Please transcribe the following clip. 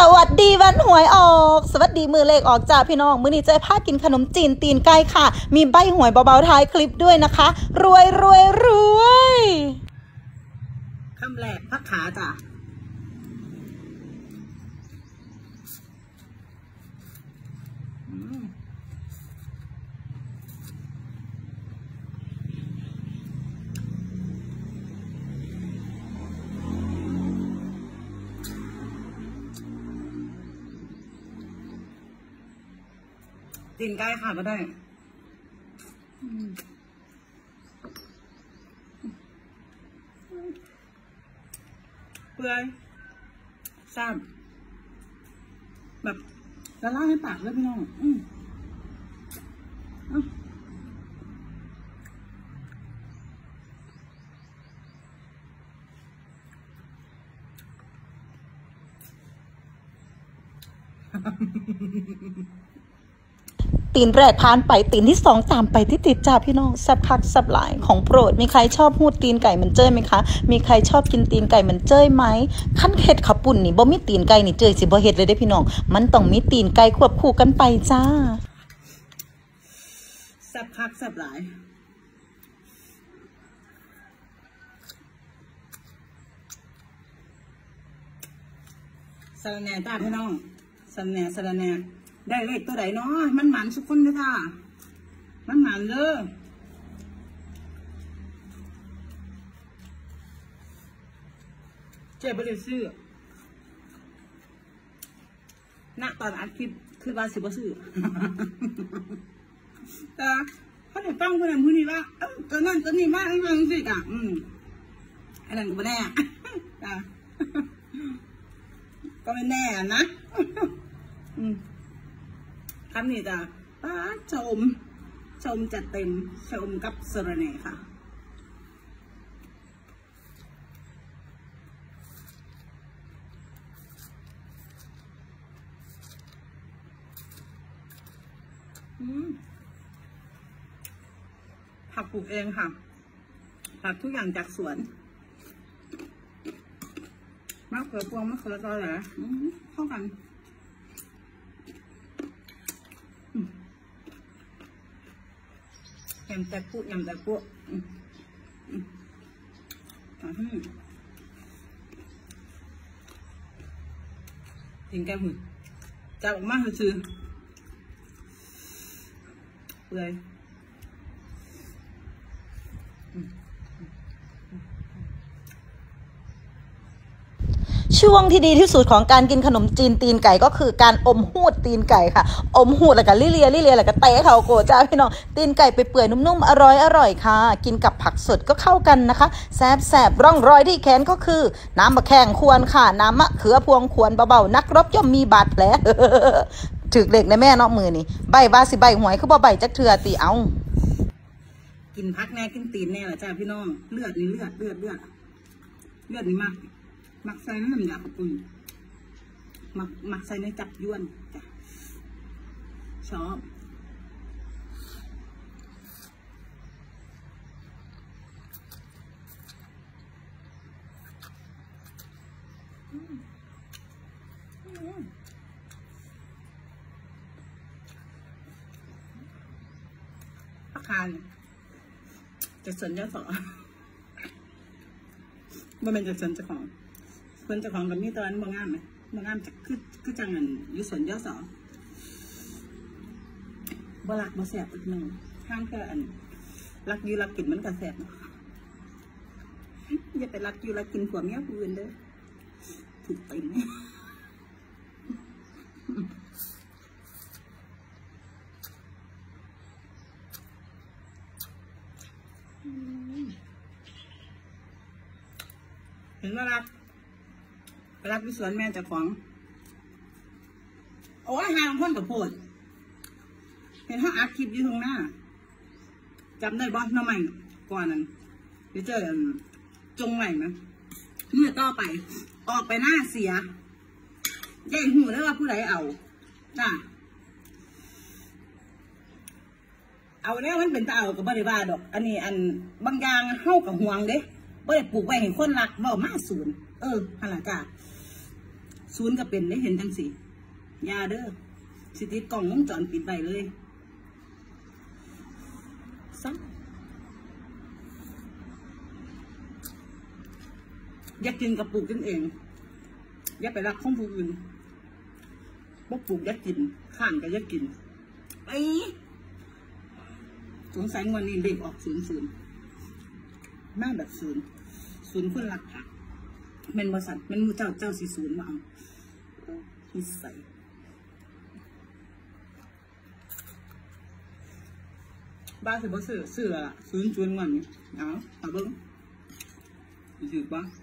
วัสดีวันหวยออกสวัสดีมือเลขออกจ้าพี่น้องมื้อนี้เจ๊พากินขนมจีนตีนไก่ค่ะมีใบหวยเบาๆท้ายคลิปด้วยนะคะรวยรวยรวยคำแรกพักขาจ้ะตีนไก่ค่ะก็ได้เปื่อยซ้ำแบบละลายในปากเลยพี่น้องตีนแรกผ่านไปตีนที่สองตามไปที่ติดจ้าพี่น้องแซ่บคักแซ่บหลายของโปรดมีใครชอบหูดตีนไก่มันเจ้ยไหมคะมีใครชอบกินตีนไก่มันเจ้ยไหมขั้นเห็ดขับปุ่นนี่บ่มีตีนไก่นี่เจ้ยสิบ่เห็ดเลยได้พี่น้องมันต้องมีตีนไก่ควบคู่กันไปจ้าแซ่บคักแซ่บหลายสะระแหน่จ้าพี่น้องสะระแหน่ได้เลขตัวไหนเนาะมันหมันสุกคนเลยค่ะมันหมันเลยเจ็บไปเลยซื้อณตอนอัดคลิปคือว่าสิบซื้อแต่เขาเดี๋ยวฟังคนนั้นพูดนี่ว่าตัวนั้นตัวนี้มาไอ้เรื่องสิกะไอ้นั่นก็ไม่แน่ก็ไม่แน่นะคำนี้จะชมจัดเต็มชมกับสระแหน่ค่ะผักปลูกเองค่ะผักทุกอย่างจากสวนมะเขือพวงมะเขือตอแหลเข้ากันยำแต่ปุ๊ยำแต่ปุ๊กินแก้หมึกจับออกมาคือเปื่อยช่วงที่ดีที่สุดของการกินขนมจีนตีนไก่ก็คือการอมหูดตีนไก่ค่ะอมหูดแล้วก็ลิเลียแล้วก็เตะเขาโกจ้าพี่น้องตีนไก่ไปเปื่อยนุ่มๆอร่อยค่ะกินกับผักสดก็เข้ากันนะคะแซ่บร่องรอยที่แขนก็คือน้ำมะแข้งควรค่ะน้ำมะเขือพวงควรเบาๆนักรบย่อมมีบาดแผลถึกเด็กในแม่นอกมือนี่ใบบาสิใบหวยคือบ่ใบจักเถื่อตีเอากินพักแน่กินตีนแน่ละจ้าพี่น้องเลือดนี่เลือดนี่มักใส่น้ำยาขปุ่นมักใส่ในจับยวนจ้ะชอบอาคารจะสนเจ้าสอมันเป็นจะสนเจ้าของเพื่อนเจ้าของกับนี่ตอนบางงามไหมบางงามจะคือจังเงินอยู่สวนย่อสอบลักบะแสบอีกหนึ่งข้างแค่อันรักยูรักกินมันกระแสบเนาะอย่าไปรักยูรักกินผัวเมียผู้อื่นเด้อถูกติ่งเห็นว่ารักวิสวนแม่จะของโอ้ยหางพ่นกับโพดเห็นเขาอัดคลิปอยู่ตรงหน้าจำได้บ้างน้องใหม่ก่อนนั้นเดี๋ยวเจอจงใหม่ไหมเมื่อต่อไปออกไปหน้าเสียแย่งหูได้ว่าผู้ใดเอาจ้ะเอาแล้วมันเป็นตาเอากับบริวารดอกอันนี้อันบางอย่างเข้ากับห่วงเด้บ่ได้ปลูกไว้เห็นคนรักบ่มาศูนย์ หันหลังจ้าศูนย์ก็เป็นได้เห็นจังสิยาเด้อสิติดกล่องวงจรปิดไปเลยซ้ำอยากกินกับปลูกกินเองอย่าไปรักของผู้อื่นบ่ปลูกอยากกินข้างก็อยากกินไปสงสัยวันนี้เด็กออก00มาแบบศูนย์คนรักค่ะแม่นบริษัทแม่นมูเจ้าสีศูนย์มาเอานิสัยบ้าสิบ่ซื้อละ00วันนี้เอาเบิ้งถือป่ะ